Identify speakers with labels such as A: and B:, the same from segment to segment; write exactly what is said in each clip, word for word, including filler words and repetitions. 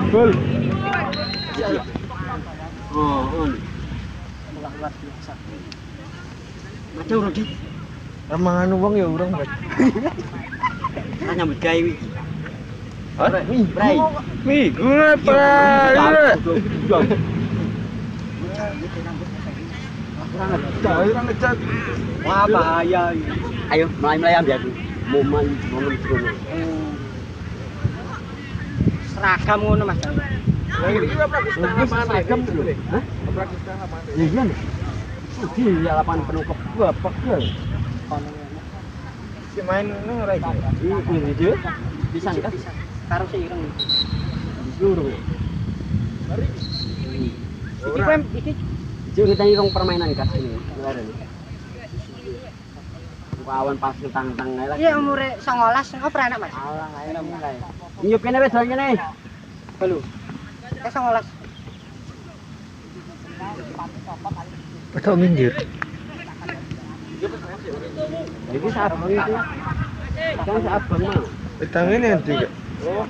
A: Gol.
B: Oh, on. Luar biasa. Macam urang iki.
A: Ramah anu bang ya urang bet.
B: Lah nyambut gawe iki.
A: Hah?
B: Mi, brai.
A: Mi, gue apa?
B: Kurang ngecat, kurang ngecat. Wah, bahaya ini. Ayo, mulai-mulai ambil aku. Momen, momen ngono. Seragam ngono, Mas.
A: Lah iki praktis lapangan seragam lho. Hah? Praktis lapangan.
B: Iya nih. Iya, lapangan penuh kebabak ya.
A: Si main ngono ora iki.
B: Ini dia. Bisa kan? Karo seireng. Juru. Mari. Iki pem iki ceritanya rong permainan kas ini. Kemarin. Kawan pas tang-tang ae lagi. Iya umure songolas apa enak Mas? Alah enak mulai. Nyup kene wis kene. Halo. Eh songolas.
A: Betul minggir.
B: Iki sabang iki. Kan sabang mah.
A: Tangan ini nanti enggak?
B: Oh.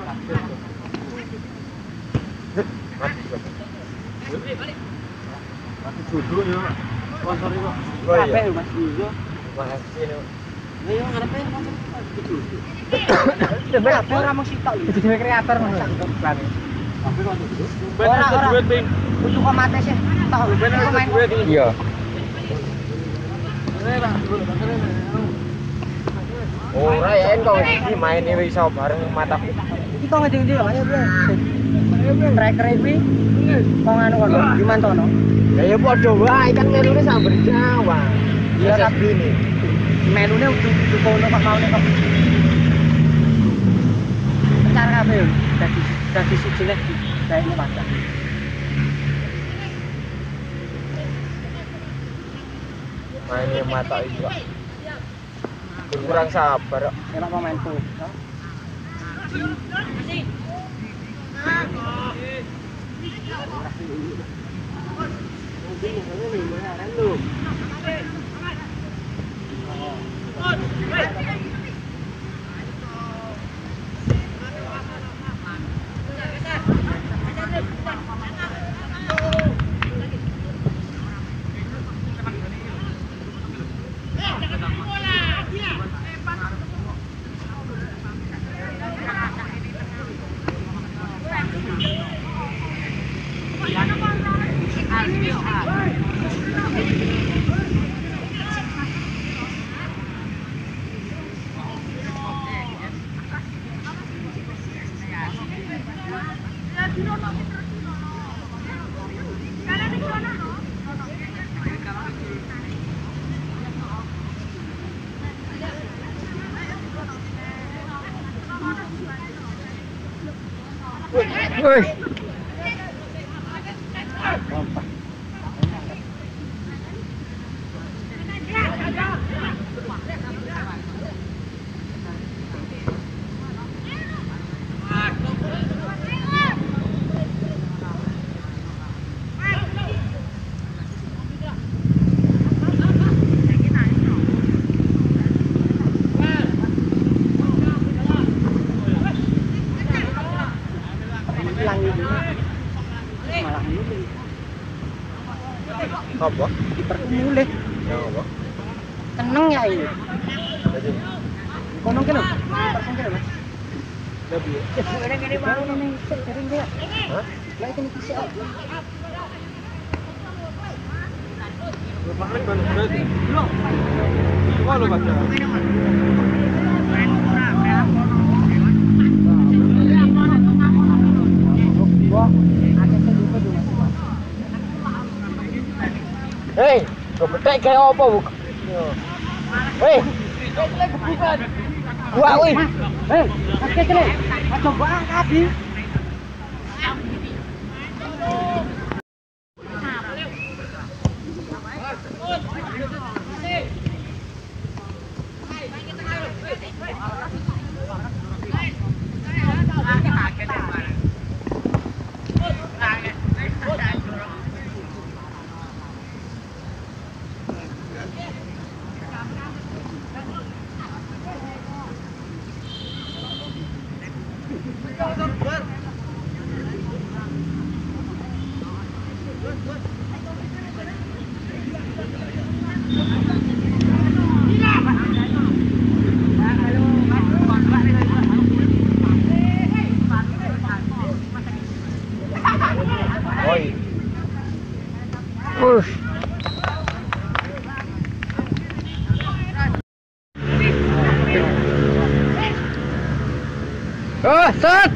A: Mati jodoh ya.
B: Sponsor itu.
A: Kabeh
B: Mas Yuyo.
A: Makasih nih.
B: Ayo ngarepe sponsor itu. Dhewe apa ora mung sitok lho. Dhewe kreator ngono. Tapi kok itu.
A: Bener duit ping.
B: Untuk komate sih. Tahu bener duit.
A: Iya. Ora ya en kok iki main iki iso bareng mata.
B: Iki kok ngendi-endi ya ayo bro. Striker iki kok anu kok Dimantono.
A: Ya ya padha wae kan melune sambar Jawa.
B: Iya tapi
A: ini.
B: Melune udah kono Pak kaone kok. Pencar kabeh dadi dadi siji lek kayaknya pasang.
A: Mainnya mata itu Pak. Kurang sabar.
B: Enak pemain tuh.
A: Woi. Apa?
B: Diperkumule.
A: Ya apa?
B: Tenang ya ini.
A: Jadi
B: Kono kene. Persen kene Mas.
A: lebih.
B: Ada gini mau nih sering dia.
A: Hah?
B: Lah ini kisi apa?
A: Kemarin baru berarti. Belum. Cuma lo baca. Hei, kau betek kayak apa bu? Hei, bukan. Wah, wih.
B: Hei, kakek kene. Coba tadi.
A: Oh, set.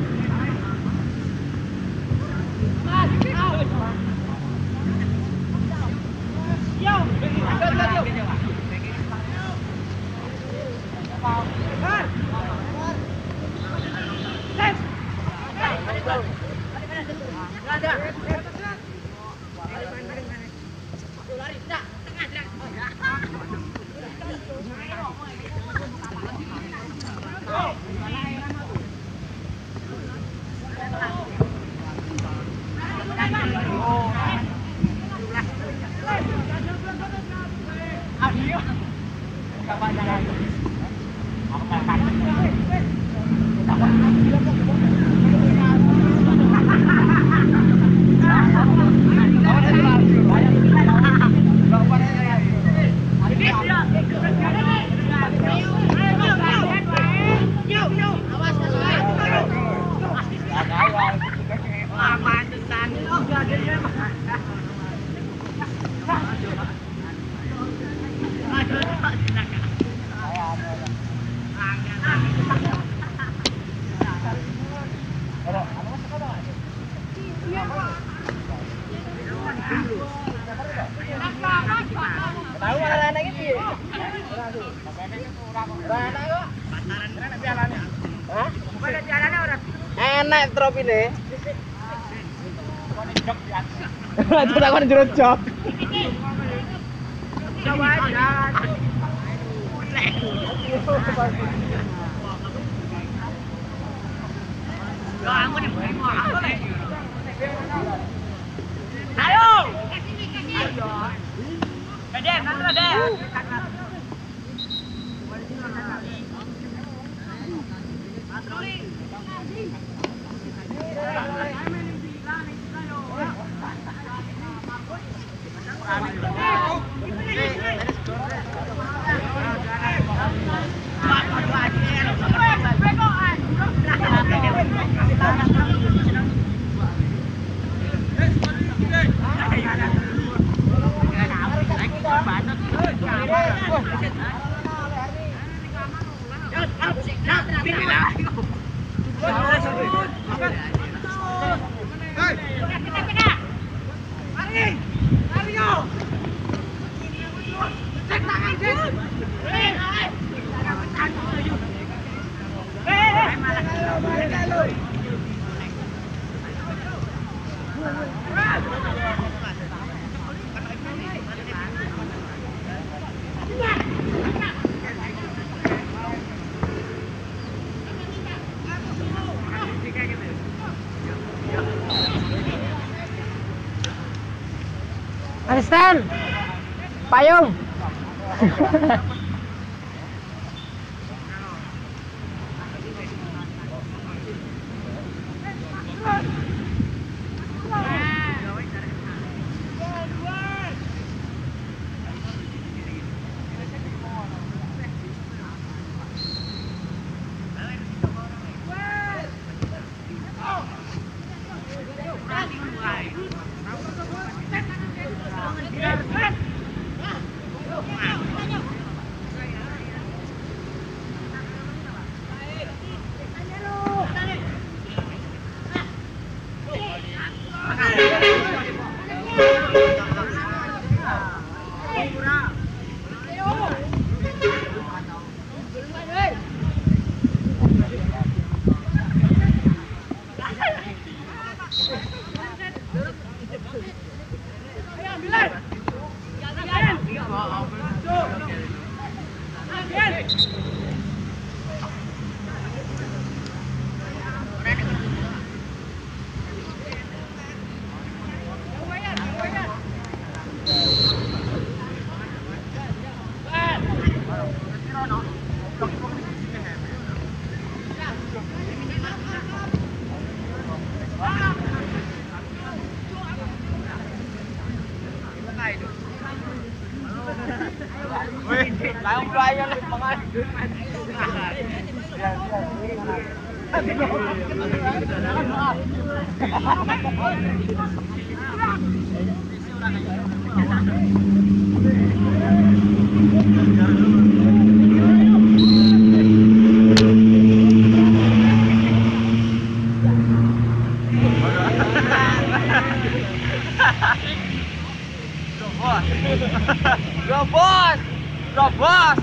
A: Enak trop ini. Itu tak ada jeruk jok. Coba jalan. Ayo. Pedem, nanti ada. Asisten, payung. Robos.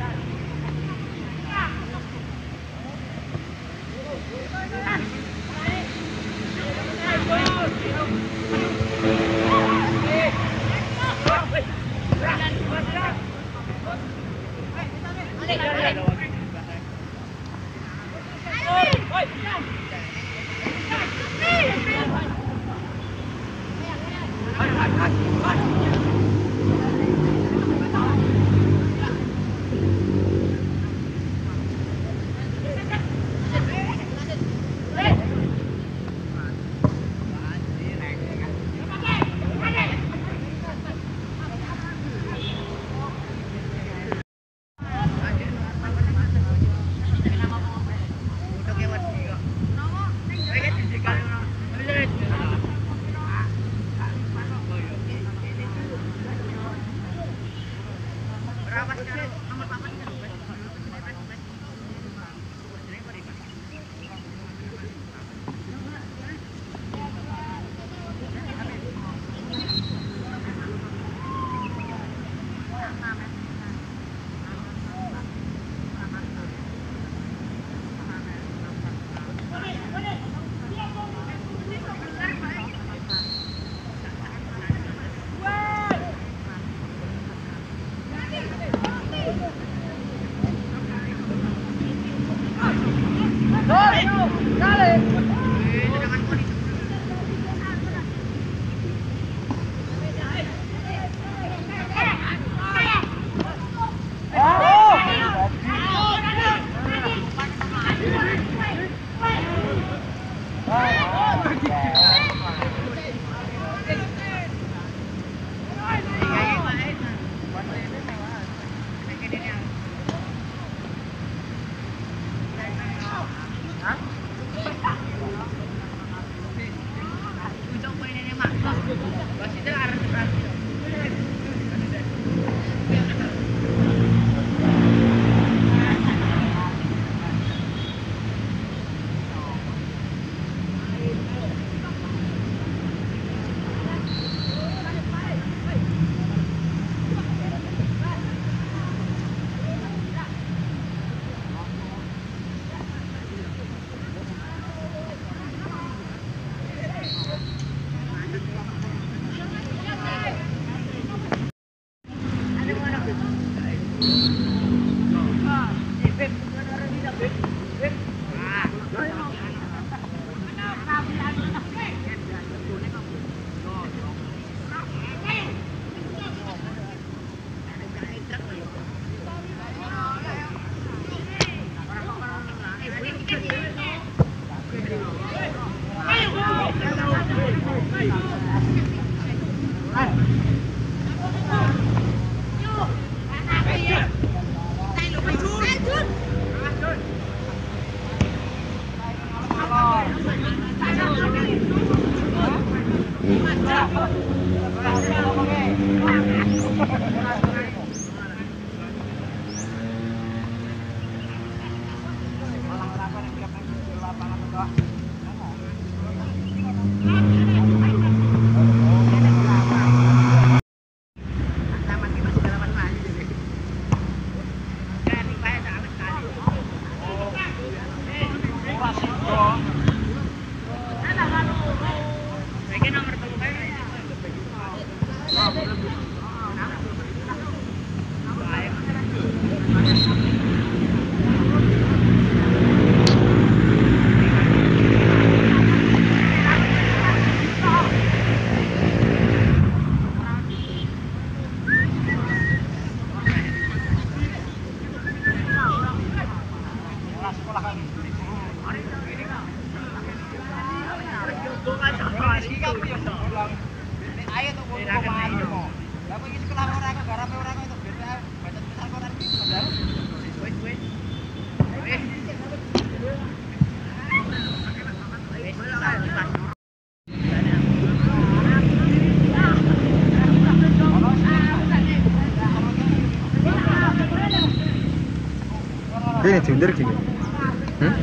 C: Ini jender gini. Hmm?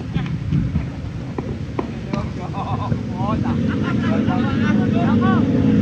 A: Oh,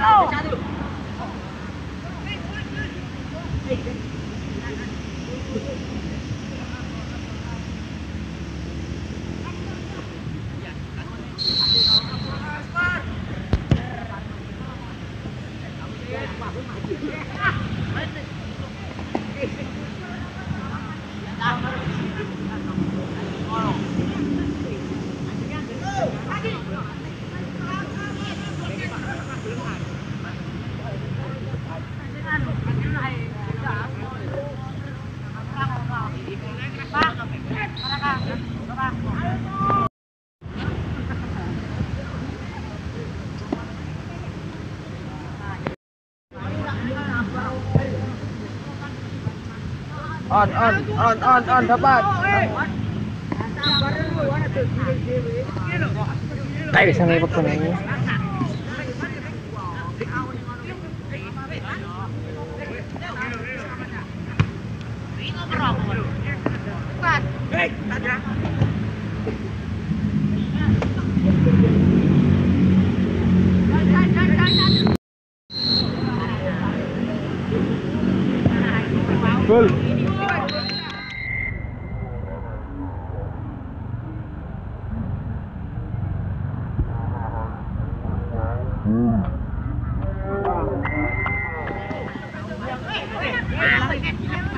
A: On, on, on, on, on, dapat.
C: Tayo bisa ngibot ko na yun. Gol.
D: Hmm.